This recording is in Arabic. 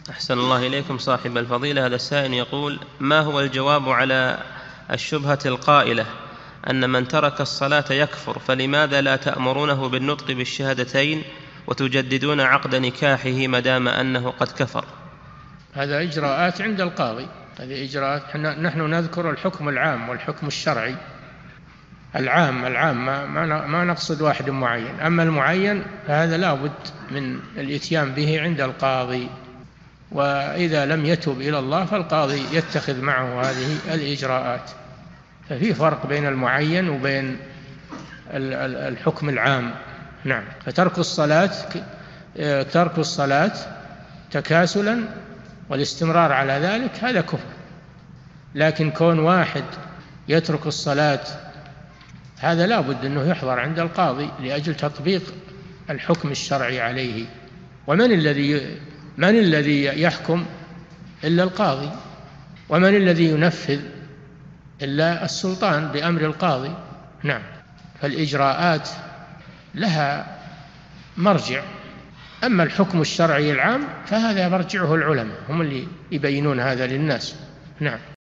أحسن الله إليكم صاحب الفضيلة. هذا السائل يقول: ما هو الجواب على الشبهة القائلة أن من ترك الصلاة يكفر، فلماذا لا تأمرونه بالنطق بالشهادتين وتجددون عقد نكاحه مدام أنه قد كفر؟ هذا إجراءات عند القاضي، هذه إجراءات. نحن نذكر الحكم العام والحكم الشرعي. العام ما نقصد واحد معين، أما المعين فهذا لا بد من الإتيان به عند القاضي، وإذا لم يتب إلى الله فالقاضي يتخذ معه هذه الإجراءات. ففي فرق بين المعين وبين الحكم العام. نعم. فترك الصلاة تكاسلا والاستمرار على ذلك هذا كفر، لكن كون واحد يترك الصلاة هذا لا بد أنه يحضر عند القاضي لأجل تطبيق الحكم الشرعي عليه. ومن الذي يحكم إلا القاضي، ومن الذي ينفذ إلا السلطان بأمر القاضي. نعم. فالإجراءات لها مرجع، أما الحكم الشرعي العام فهذا مرجعه العلماء، هم اللي يبينون هذا للناس. نعم.